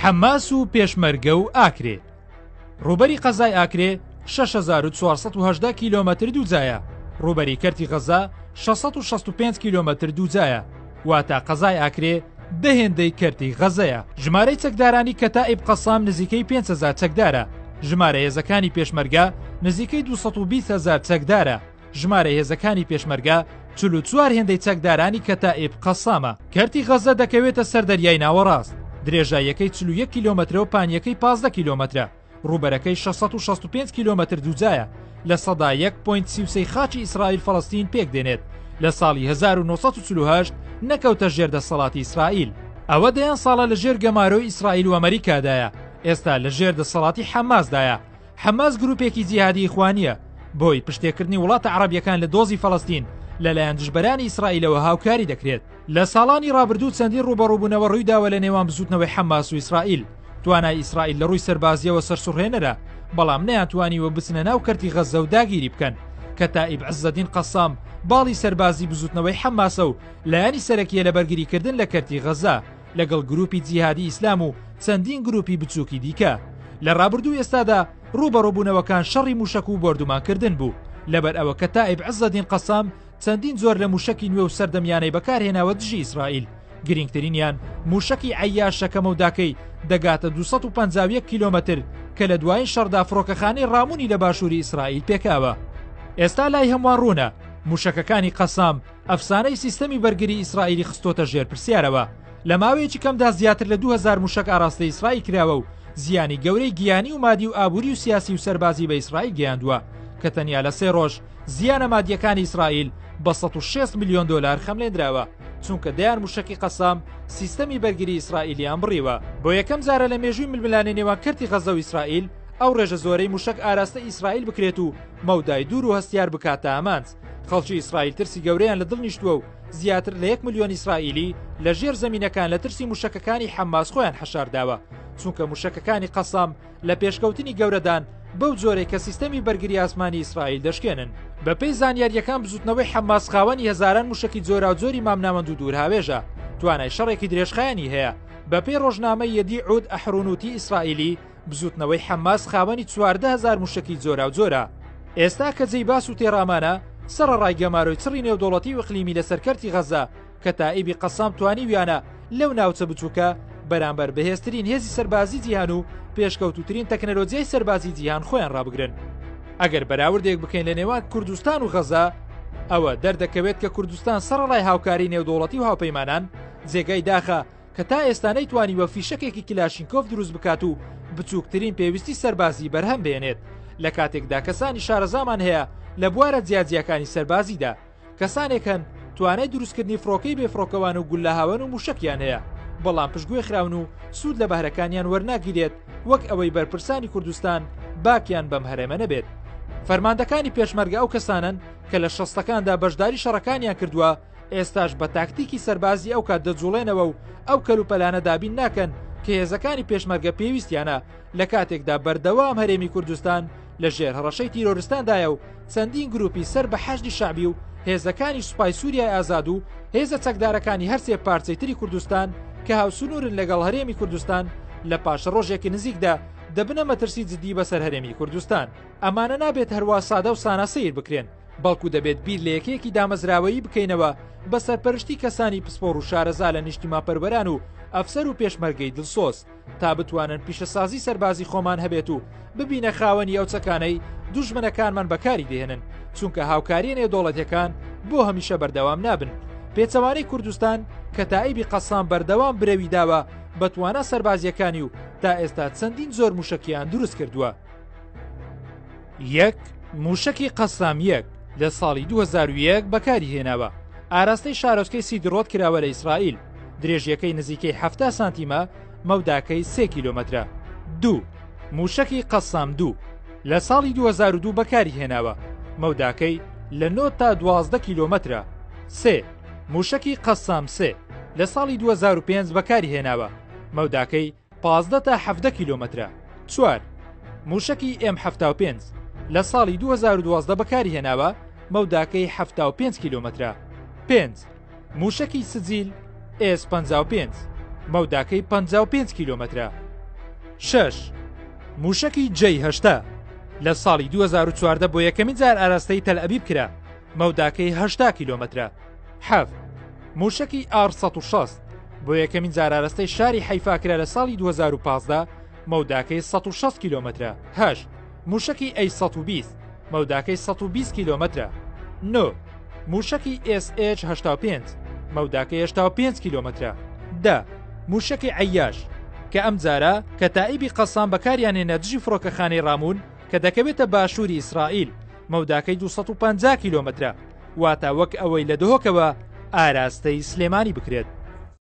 حەماس و پێشمەرگە و ئاکرێ. ڕووبەری قەزای ئاکرێ 6418 کیلۆمەتر دووجایە، ڕووبەری کەرتی غەزا 665 کیلۆمەتر دووجایە، واتە قەزای ئاکرێ دەهێندەی کەرتی غەزەیە. ژمارەی چەکدارانی کەتائیب قەسام نزیکەی 5000 چەکدارە، ژمارە هێزەکانی پێشمەرگە نزیکەی 220000 چەکدارە، ژمارە هێزەکانی پێشمەرگە 44 هێندەی چەکدارانی کەتائیب قەسامە. کەرتی غەزە دەکەوێتە سەر دەریای ناوەڕاست، درێژاییەکەی 41 کیلۆمەترە و پانیەکەی 15 کیلۆمەترە، ڕووبەرەکەی 665 کیلۆمەتر دووجایە، لە سەدا 1.33 خاچی ئیسرائیل فەڵەستین پێک دێنێت. لە ساڵی 1948 نەکەوتە ژێر دەسەڵاتی ئیسرائیل. ئەوە دەیان ساڵە لە ژێر گەمارۆی ئیسرائیل و ئەمریکادایە، ئێستا لە ژێر دەسەڵاتی حەماسدایە. حەماس گروپێکی جیهادی ئیخوانیە بۆی پشتێکردنی وڵاتە عەرەبیەکان لە دۆزی فەڵەستین لەلایەن دژبەرانی ئیسرائیلەوە هاوکاری دەکرێت. لە ساڵانی ڕابردوو چەندین ڕوبەڕووبوونەوە ڕوویداوە لە نێوان بزوتنەوەی حەماس و ئیسرائیل. توانای ئیسرائیل لە ڕووی سەربازیەوە سەرسوڕهێنەرە، بەڵام نەیانتوانیوە بچنە ناو کەرتی غەزە و داگیری بکەن. کەتائیب عەزەدین قەسام باڵی سەربازی بزوتنەوەی حەماسە و لایەنی سەرەکیە لە بەرگریکردن لە کەرتی غەزە لەگەڵ گروپی جیهادی ئیسلام و چەندین گروپی بچووکی دیکە. لە ڕابردوو ئێستادا ڕوبەڕووبوونەوەکان شەڕی موشک و بۆردومانکردن بوو، لەبەر ئەوە کەتائیب عەزەدین قەسام چەندین زۆر لە موشکی نوێ و سەردەمیانەی بەکارهێناوە دژی ئیسرائیل. گرنگترینیان موشکی عەیاشەکە مەوداکەی دەگاتە 251 کیلۆمەتر کە لە دوایین شەڕدا فڕۆکەخانەی ڕامونی لە باشووری ئیسرائیل پێکاوە. ئێستا لای هەمووان ڕوونە موشەکەکانی قەسام ئەفسانەی سیستەمی بەرگری ئیسرائیلی خستۆتە ژێر پرسیارەوە. لە ماوەیەکی کەمدا زیاتر لە 2000 موشک ئاراستەی ئیسرائیل کراوە و زیانی گەورەی گیانی و مادی و ئابووری و سیاسی و سەربازی بە ئیسرائیل گەیاندووە کە تەنیا لە 3 ڕۆژ زیانە مادیەکانی ئیسرائیل بە 106 میلیۆن دلار خەملێنراوە، چونکە دەیان موشکی قەسام سیستەمی بەرگری ئیسرائیلیان بڕیوە. بۆ یەکەم جارە لە مێژووی ململانی نێوان کەرتی غەزە و ئیسرائیل ئەو ڕێژە زۆرەی موشک ئاراستە ئیسرائیل بکرێت و مەودای دوور و هەستیار بکاتە ئامانج. خەڵکی ئیسرائیل ترسی گەورەیان لە دڵ نیشتووە و زیاتر لە 1 ملیۆن ئیسرائیلی لە ژێر زەمینەکان لە ترسی موشکەکانی حەماس خۆیان حەشارداوە، چونکە موشکەکانی قەسام لە پێشکەوتنی گەورەدان بەو جۆرەی کە سیستەمی بەرگری ئاسمانی ئیسرائیل دەشکێنن. بەپێی زانیاریەکان بزوتنەوەی حەماس خاوەنی هەزاران موشکی جۆرا و جۆری مامناوەند و دوورهاوێژە، توانای شەڕێکی درێژخایەنی هەیە. بەپێی ڕۆژنامەی یەدیعود ئەحرونوتی ئیسرائیلی بزوتنەوەی حەماس خاوەنی 14000 موشکی جۆرا و جۆرە. ئێستا کە جێی باس و تێڕامانە سەرڕای گەمارۆی چڕی نێودوڵەتی و ئیقلیمی لەسەر کەرتی غەزە کەتائیبی قەسام توانی ویانە لەو ناوچە بچووکە بەرامبەر بەهێزترین هێزی سەربازی جیهان و پێشکەوتوترین تەکنەلۆجیای سەربازی جیهان خۆیان ڕابگرن. ئەگەر بەراوردێک بکەین لە نێوان کوردستان و غەزە، ئەوە دەردەکەوێت کە کوردستان سەرڕای هاوکاری نێودوڵەتی و هاوپەیمانان جێگای داخە کە تا ئێستا نەیتوانیوە فیشەکێکی کلاشینکۆف دروست بکات و بچووکترین پێویستی سەربازی بەرهەم بێنێت. لە کاتێکدا کەسانی شارەزامان هەیە لە بوارە جیاجیەکانی سەربازیدا، کەسانێک هەن توانای دروستکردنی فڕۆکەی بێفڕۆکەوان و گول لە هاون و موشکیان هەیە، بەڵام پشتگوێ خراون و سوود لە بەهرەکانیان وەرناگیرێت وەک ئەوەی بەرپرسانی کوردستان باکیان بەم هەرێمە نەبێت. فەرماندەکانی پێشمەرگە ئەو کەسانن کە لە 60ەکاندا بەشداری شەڕەکانیان کردووە، ئێستاش بە تاکتیکی سەربازی ئەو کات دەجوڵێنەوە و ئەو کەلوپەلانە دابین ناکەن کە هێزەکانی پێشمەرگە پێویستیانە لە کاتێکدا بەردەوام هەرێمی کوردستان لە ژێر هەڕەشەی تیرۆریستاندایە و چەندین گروپی سەر بە حەشدی شعبی و هێزەکانی سوپای سووریای ئازاد و هێزە چەکدارەکانی هەرسێ پارچەی تری کوردستان کە هاوسنوورن لەگەڵ هەرێمی کوردستان لە پاشە ڕۆژێکی نزیکدا دەبنە مەترسی جدی بەسەر هەرێمی کوردستان. ئەمانە نابێت هەروە سادە و سانە سیر بکرێن، بەڵکو دەبێت بیر لە یەکەیەکی دامەزراوەیی بکەینەوە بە سەرپەرشتی کەسانی پسپۆڕ و شارەزا لە نیشتیماپەروەران و ئەفسەر و پێشمەرگەی دڵسۆز تا بتوانن پیشەسازی سەربازی خۆمان هەبێت و ببینە خاوەنی ئەو چەکانەی دوژمنەکانمان بەکاری دێهێنن، چونکە هاوکاریە نێودوڵەتیەکان بۆ هەمیشە بەردەوام نابن. پێچەوانەی کوردستان کەتائیبی قەسام بەردەوام برەوی داوە بەتوانە سەربازیەکانی و تا ئێستا چەندین زۆر موشکیان دروست کردووە. یەک موشکی قەسام یەک لە ساڵی 2001 بەکاری هێناوە. ئاراستەی شارۆچکەی سیدڕۆت کراوە لە ئیسرائیل، درێژیەکەی نزیکەی 7 سانتیمە، مەوداکەی 3 کیلۆمەترە. 2 موشکی قەسام 2 لە ساڵی 2002 بەکاری هێناوە، مەوداکەی لە 9 تا 12 کیلۆمەترە. 3 موشکی قەسام 3 لە ساڵی 2005 بەکاری هێناوە، مەوداکەی 15 تا 17 کیلۆمەترە. 4 موشکی M75 لە ساڵی 2012 بەکاری هێناوە، مەوداکەی 75 کیلۆمەترە. 5 موشکی سجیل S55 مەوداکەی 55 کیلۆمەترە. 6. موشەکی J-80 لە ساڵی 2014 بۆ یەکەمین جار ئاراستەی تەلئەبیب کرا، مەوداکەی 80 کیلۆمەترە. 7. موشەکی R160 بۆ یەکەمین جار ئاراستەی شاری حەیفا کرا لە ساڵی 2015، مەوداکەی 160 کیلۆمەترە. 8. موشەکی A120 مەوداکەی 120 کیلۆمەترە. 9. موشەکی SH85 مەوداکەی 85 کیلۆمەترە. 10. موشەکی عەیاش کە ئەم جارە کە تائیبی قەسام بەکاریانێنە دژی فڕۆکەخانەی ڕامون کە دەکەوێتە باشووری ئیسرائیل، مەوداکەی 250 کیلۆمەترە، واتە وەک ئەوەی لە دهۆکەوە ئاراستەی سلێمانی بکرێت.